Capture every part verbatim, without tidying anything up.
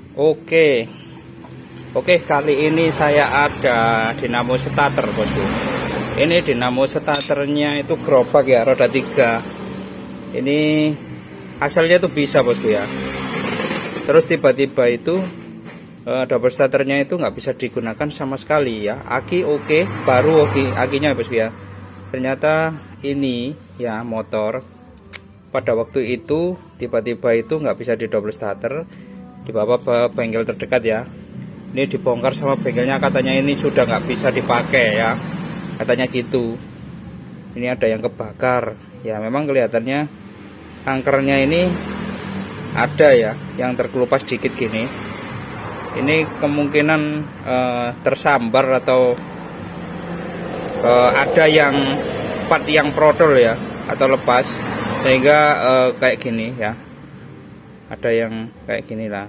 Oke, oke kali ini saya ada dinamo starter bosku. Ini dinamo starternya itu gerobak ya, roda tiga. Ini asalnya itu bisa bosku ya. Terus tiba-tiba itu uh, double starternya itu nggak bisa digunakan sama sekali ya. Aki oke, baru oke akinya bosku ya. Ternyata ini ya motor pada waktu itu tiba-tiba itu nggak bisa di double starter, dibawa ke bengkel terdekat ya. Ini dibongkar sama bengkelnya, katanya ini sudah nggak bisa dipakai ya, katanya gitu. Ini ada yang kebakar ya, memang kelihatannya angkernya ini ada ya yang terkelupas dikit gini. Ini kemungkinan eh, tersambar atau eh, ada yang part yang prodol ya atau lepas sehingga eh, kayak gini ya, ada yang kayak gini lah.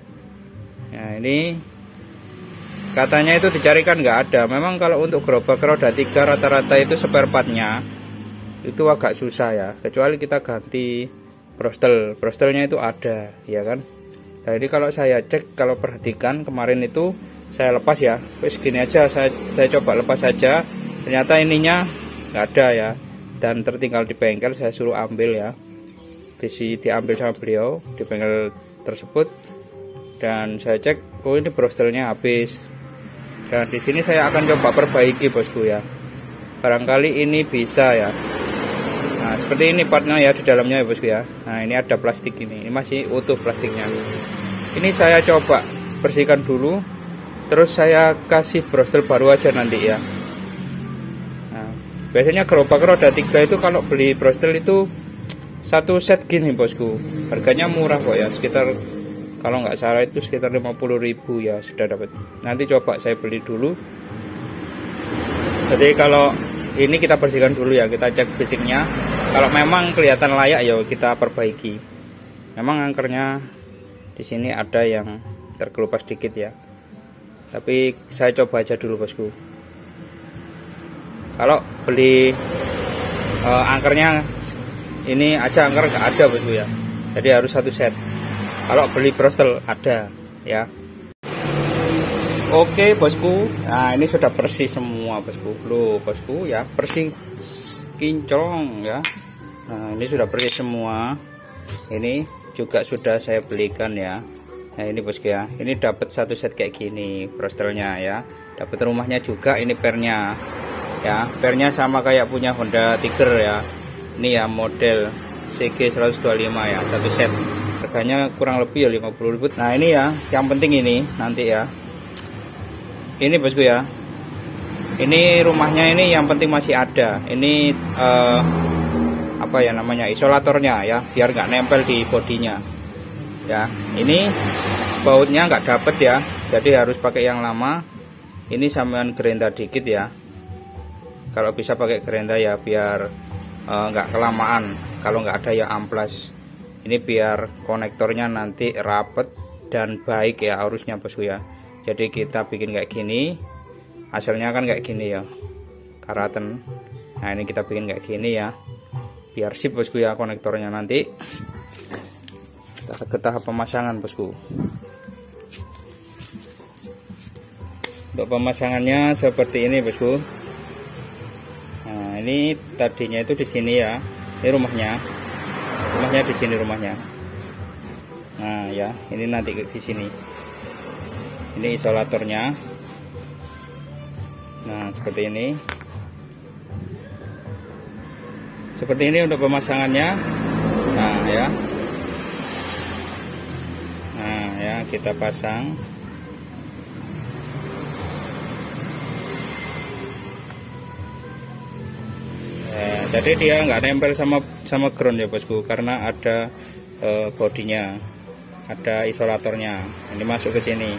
Nah ini katanya itu dicarikan nggak ada. Memang kalau untuk gerobak roda tiga rata-rata itu spare partnya itu agak susah ya, kecuali kita ganti brostel. Brostelnya itu ada ya kan. Nah ini kalau saya cek, kalau perhatikan kemarin itu saya lepas ya, terus gini aja saya, saya coba lepas saja, ternyata ininya nggak ada ya, dan tertinggal di bengkel. Saya suruh ambil ya, di diambil sama beliau di bengkel tersebut, dan saya cek oh ini brostelnya habis. Dan di sini saya akan coba perbaiki bosku ya, barangkali ini bisa ya. Nah seperti ini partnya ya di dalamnya ya bosku ya. Nah ini ada plastik, ini, ini masih utuh plastiknya. Ini saya coba bersihkan dulu, terus saya kasih brostel baru aja nanti ya. Nah biasanya gerobak roda tiga itu kalau beli brostel itu satu set gini bosku, harganya murah kok ya, sekitar kalau nggak salah itu sekitar lima puluh ribu ya sudah dapat. Nanti coba saya beli dulu. Jadi kalau ini kita bersihkan dulu ya, kita cek basicnya. Kalau memang kelihatan layak ya kita perbaiki. Memang angkernya di sini ada yang terkelupas dikit ya, tapi saya coba aja dulu bosku. Kalau beli uh, angkernya ini aja angker nggak ada bosku ya, jadi harus satu set. Kalau beli brostel ada ya. Oke bosku, nah ini sudah bersih semua bosku. Loh bosku ya, bersih kinclong ya. Nah ini sudah bersih semua. Ini juga sudah saya belikan ya. Nah ini bosku ya, ini dapat satu set kayak gini brostelnya ya. Dapat rumahnya juga, ini pernya ya. Pernya sama kayak punya Honda Tiger ya. Ini ya model C G seratus dua puluh lima ya, satu set. Harganya kurang lebih ya lima puluh ribu. Nah ini ya, yang penting ini nanti ya, ini bosku ya, ini rumahnya ini yang penting masih ada. Ini eh, apa ya namanya, isolatornya ya, biar nggak nempel di bodinya ya. Ini bautnya nggak dapet ya, jadi harus pakai yang lama. Ini sampean gerenda dikit ya, kalau bisa pakai gerenda ya, biar eh, nggak kelamaan. Kalau nggak ada ya amplas. Ini biar konektornya nanti rapet dan baik ya arusnya bosku ya. Jadi kita bikin kayak gini, hasilnya kan kayak gini ya, karaten. Nah ini kita bikin kayak gini ya, biar sip bosku ya konektornya. Nanti kita ke tahap pemasangan bosku. Untuk pemasangannya seperti ini bosku. Nah ini tadinya itu di sini ya, ini rumahnya. Rumahnya di sini rumahnya. Nah ya, ini nanti di sini. Ini isolatornya. Nah seperti ini. Seperti ini untuk pemasangannya. Nah ya. Nah ya, kita pasang. Jadi dia nggak nempel sama sama ground ya bosku, karena ada e, bodinya, ada isolatornya. Ini masuk ke sini.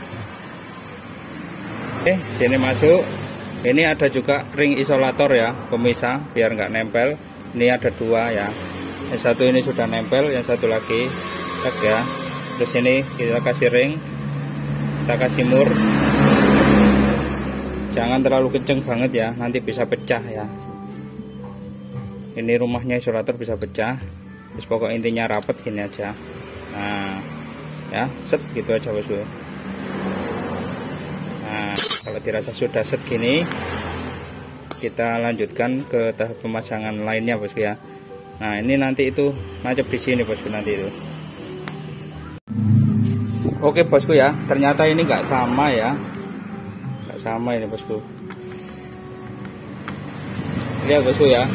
Oke, sini masuk. Ini ada juga ring isolator ya, pemisah biar nggak nempel. Ini ada dua ya. Yang satu ini sudah nempel, yang satu lagi tak ya. Terus ini kita kasih ring, kita kasih mur. Jangan terlalu kenceng banget ya, nanti bisa pecah ya. Ini rumahnya isolator bisa pecah. Terus pokok intinya rapet gini aja. Nah ya, set gitu aja bosku. Nah kalau dirasa sudah set gini, kita lanjutkan ke tahap pemasangan lainnya bosku ya. Nah ini nanti itu nancep di sini bosku nanti itu. Oke bosku ya, ternyata ini nggak sama ya, nggak sama ini bosku. Lihat bosku ya,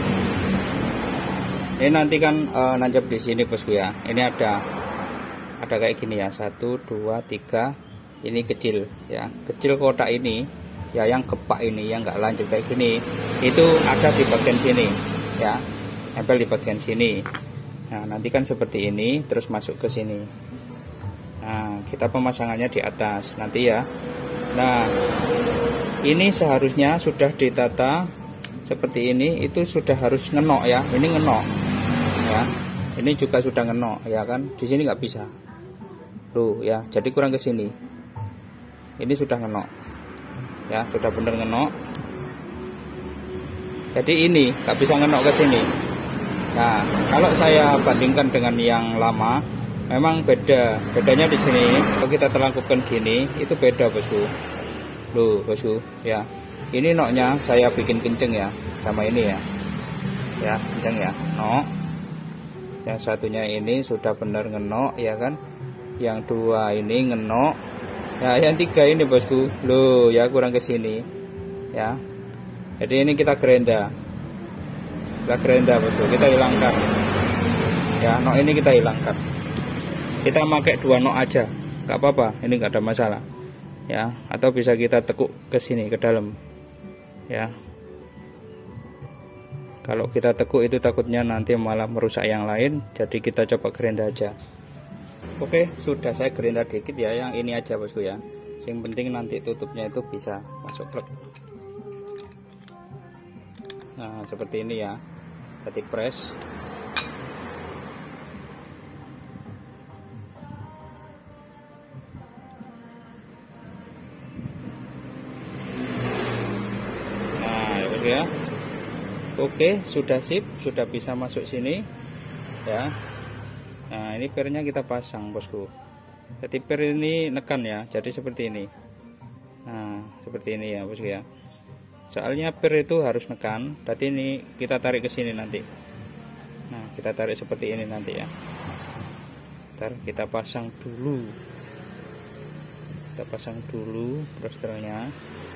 ini nanti kan e, nancep di sini bosku ya. Ini ada ada kayak gini ya, satu dua tiga, ini kecil ya, kecil kotak ini ya, yang gepak ini yang nggak lanjut kayak gini itu ada di bagian sini ya, nempel di bagian sini. Nah nanti kan seperti ini terus masuk ke sini. Nah kita pemasangannya di atas nanti ya. Nah ini seharusnya sudah ditata seperti ini, itu sudah harus ngenok ya, ini ngenok ya, ini juga sudah ngenok ya kan, di sini nggak bisa tuh ya, jadi kurang ke sini, ini sudah ngenok ya, sudah bener ngenok, jadi ini nggak bisa ngenok ke sini. Nah kalau saya bandingkan dengan yang lama, memang beda, bedanya di sini kalau kita terlangkupkan gini itu beda bosku, loh bosku ya. Ini noknya saya bikin kenceng ya, sama ini ya, ya kenceng ya, nok. Yang satunya ini sudah benar ngenok ya kan, yang dua ini ngenok, ya yang tiga ini bosku, loh ya kurang ke sini, ya. Jadi ini kita gerenda, kita gerenda bosku, kita hilangkan, ya nok ini kita hilangkan. Kita pakai dua nok aja, nggak apa-apa, ini nggak ada masalah, ya. Atau bisa kita tekuk ke sini ke dalam. Ya, kalau kita tekuk itu takutnya nanti malah merusak yang lain, jadi kita coba gerenda aja. Oke, sudah saya gerenda dikit ya, yang ini aja bosku ya. Yang penting nanti tutupnya itu bisa masuk plek. Nah seperti ini ya, ketik press. Ya, oke sudah sip, sudah bisa masuk sini ya. Nah ini pernya kita pasang bosku, jadi per ini nekan ya, jadi seperti ini. Nah seperti ini ya bosku ya, soalnya per itu harus nekan, berarti ini kita tarik ke sini nanti. Nah kita tarik seperti ini nanti ya. Ntar kita pasang dulu, kita pasang dulu prosternya.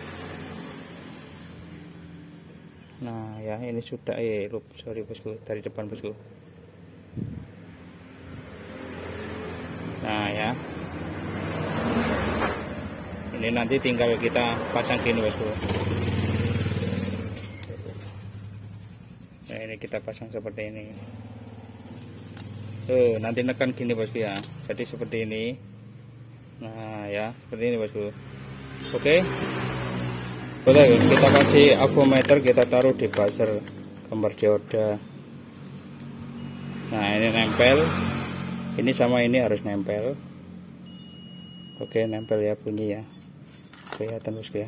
Nah ya ini sudah, eh lup, sorry bosku, dari depan bosku. Nah ya, ini nanti tinggal kita pasang gini bosku. Nah ini kita pasang seperti ini. Tuh nanti nekan gini bosku ya, jadi seperti ini. Nah ya seperti ini bosku. Oke, boleh kita kasih avometer, kita taruh di buzzer gambar dioda. Nah ini nempel, ini sama ini harus nempel. Oke nempel ya, bunyi ya, kelihatan bosku ya.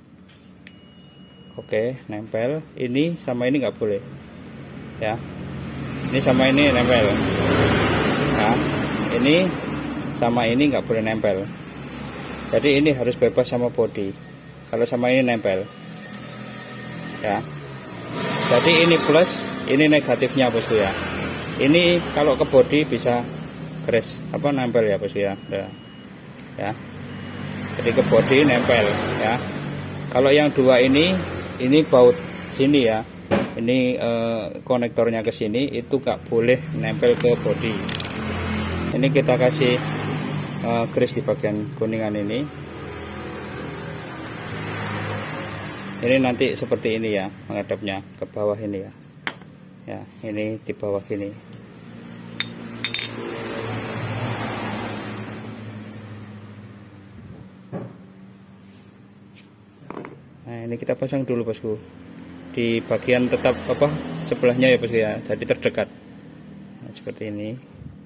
Oke nempel, ini sama ini nggak boleh ya, ini sama ini nempel ya, ini sama ini nggak boleh nempel, jadi ini harus bebas sama body. Kalau sama ini nempel ya, jadi ini plus, ini negatifnya bosku ya. Ini kalau ke body bisa crash apa nempel ya bosku ya. Udah. Ya, jadi ke body nempel ya. Kalau yang dua ini, ini baut sini ya, ini eh, konektornya ke sini, itu gak boleh nempel ke body. Ini kita kasih eh, grease di bagian kuningan ini. Ini nanti seperti ini ya, menghadapnya ke bawah ini ya. Ya, ini di bawah ini. Nah, ini kita pasang dulu bosku. Di bagian tetap apa? Sebelahnya ya bosku ya. Jadi terdekat. Nah, seperti ini.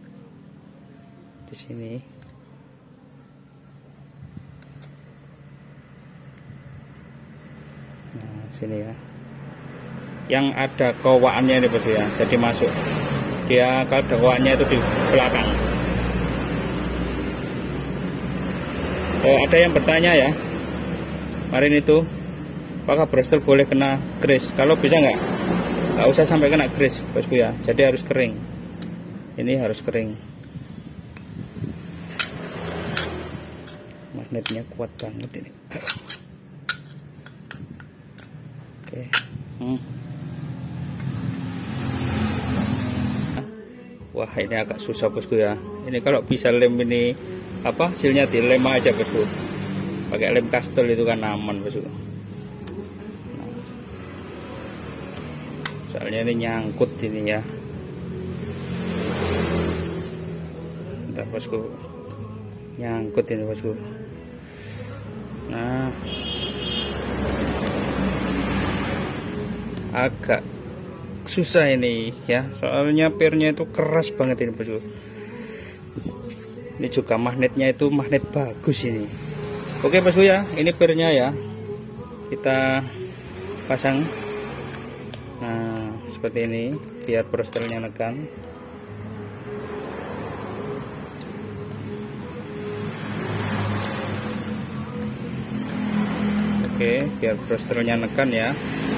Di sini. Sini ya, yang ada kowaannya ini bosku ya, jadi masuk dia, kalau kowaannya itu di belakang Oh, ada yang bertanya ya kemarin itu, apakah brostel boleh kena grease? Kalau bisa nggak, nggak usah sampai kena grease bosku ya, jadi harus kering. Ini harus kering. Magnetnya kuat banget ini. Oke. Hmm. Wah, ini agak susah bosku ya. Ini kalau bisa lem ini apa, silnya dilem aja bosku. Pakai lem kastel itu kan aman bosku. Nah, soalnya ini nyangkut ini ya. Bentar bosku, nyangkut ini bosku. Nah, agak susah ini ya, soalnya pirnya itu keras banget ini bosku. Ini juga magnetnya itu magnet bagus ini. Oke bosku ya, ini pirnya ya, kita pasang. Nah seperti ini biar brostelnya nekan. Oke, biar brostelnya nekan ya.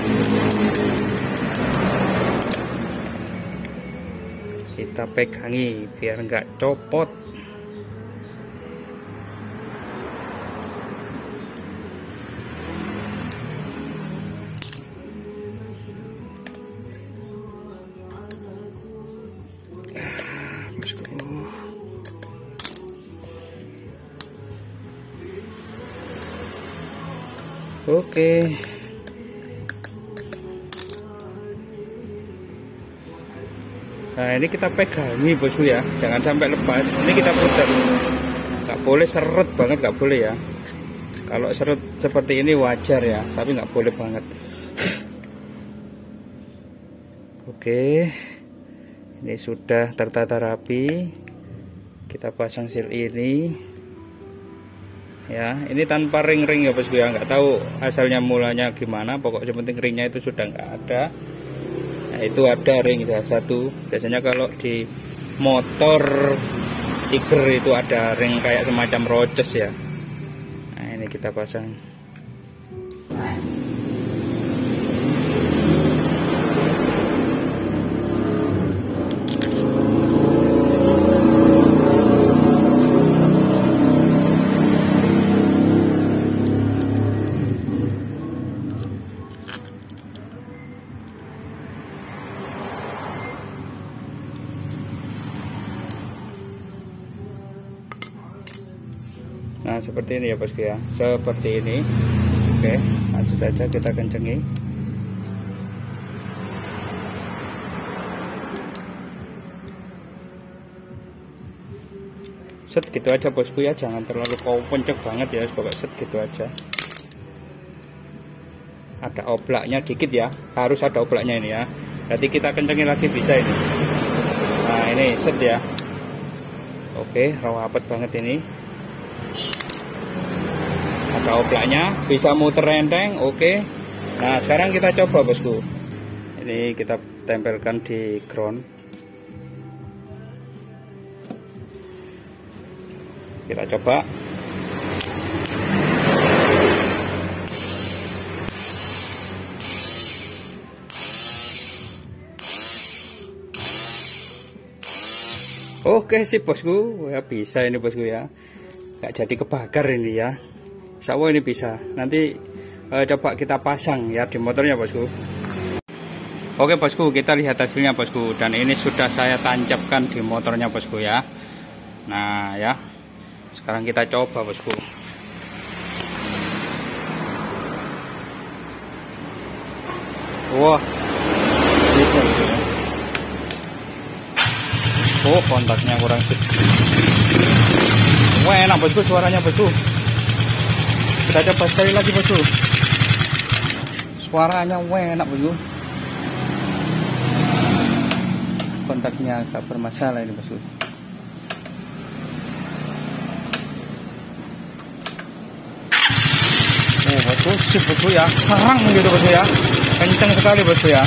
Kita pegangi biar nggak copot. Oke. Nah ini kita pegangi bosku ya, jangan sampai lepas. Ini kita putar, nggak boleh seret banget, nggak boleh ya. Kalau seret seperti ini wajar ya, tapi nggak boleh banget. Oke, ini sudah tertata rapi. Kita pasang seal ini. Ya, ini tanpa ring-ring ya bosku ya, nggak tahu asalnya mulanya gimana. Pokoknya penting ringnya itu sudah nggak ada. Nah itu ada ring ya satu. Biasanya kalau di motor Tiger itu ada ring kayak semacam roces ya. Nah ini kita pasang. Nah seperti ini ya bosku ya, seperti ini. Oke, langsung saja kita kencengi. Set gitu aja bosku ya, jangan terlalu kau pencet banget ya, pokoknya set gitu aja. Ada oblaknya dikit ya, harus ada oblaknya ini ya. Nanti kita kencengin lagi bisa ini. Nah ini set ya. Oke, rapet banget ini. Ada oblaknya, bisa muter enteng. Oke. Nah sekarang kita coba bosku. Ini kita tempelkan di ground. Kita coba. Oke sih bosku, ya bisa ini bosku ya. Nggak jadi kebakar ini ya. Insya Allah ini bisa. Nanti eh, coba kita pasang ya di motornya bosku. Oke bosku, kita lihat hasilnya bosku. Dan ini sudah saya tancapkan di motornya bosku ya. Nah ya, sekarang kita coba bosku. Wah, bisa gitu ya. Oh kontaknya kurang sip. Wah enak bosku suaranya bosku. Kita coba sekali lagi bosku. Suaranya enak bosku. Kontaknya agak bermasalah ini bosku. Oh bosku, sip bosku ya. Serang gitu bosku ya. Kencang sekali bosku ya.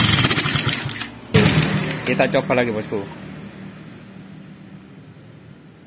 Kita coba lagi bosku.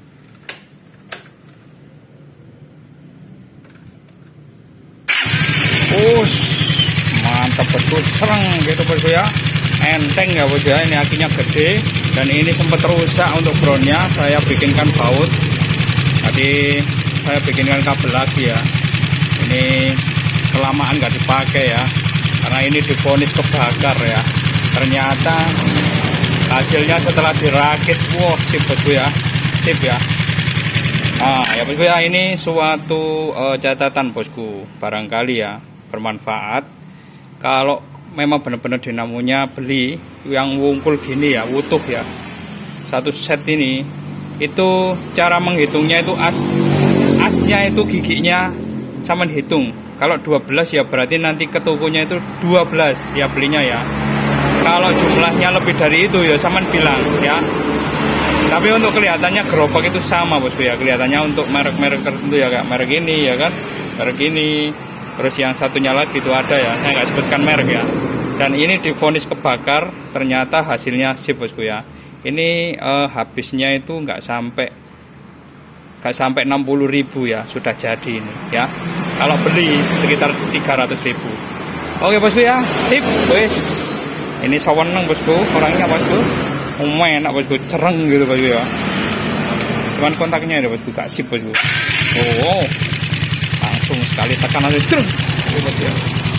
Us, mantap bosku, sereng gitu bosku ya, enteng ya bosku ya. Ini akinya gede dan ini sempat rusak untuk groundnya. Saya bikinkan baut, tadi saya bikinkan kabel lagi ya. Ini kelamaan nggak dipakai ya, karena ini divonis kebakar ya. Ternyata hasilnya setelah dirakit, wow sip bosku ya, sip ya. Nah ya bosku ya, ini suatu uh, catatan bosku, barangkali ya bermanfaat. Kalau memang benar-benar dinamonya beli yang wungkul gini ya, utuh ya, satu set ini, itu cara menghitungnya itu as asnya itu giginya sama hitung. Kalau dua belas ya berarti nanti ke tokonya itu dua belas ya belinya ya. Kalau jumlahnya lebih dari itu ya sama bilang ya. Tapi untuk kelihatannya gerobak itu sama bosku ya, kelihatannya untuk merek-merek tertentu ya, kayak merek ini ya kan, merek ini, terus yang satunya lagi itu ada ya, saya nggak sebutkan merek ya. Dan ini divonis kebakar, ternyata hasilnya sip bosku ya. Ini eh, habisnya itu nggak sampai nggak sampai enam puluh ribu ya, sudah jadi ini ya. Kalau beli sekitar tiga ratus ribu. Oke bosku ya, sip wes. Ini saweneng bosku, orangnya bosku. Lumayan enak bosku, cereng gitu bosku ya. Cuman kontaknya ada bosku, gak sip bosku. Oh, langsung sekali tekan aja cereng gitu bosku ya.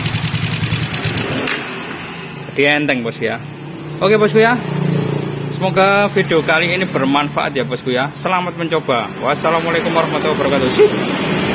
Jadi enteng bosku ya. Oke bosku ya, semoga video kali ini bermanfaat ya bosku ya. Selamat mencoba. Wassalamualaikum warahmatullahi wabarakatuh. Sip.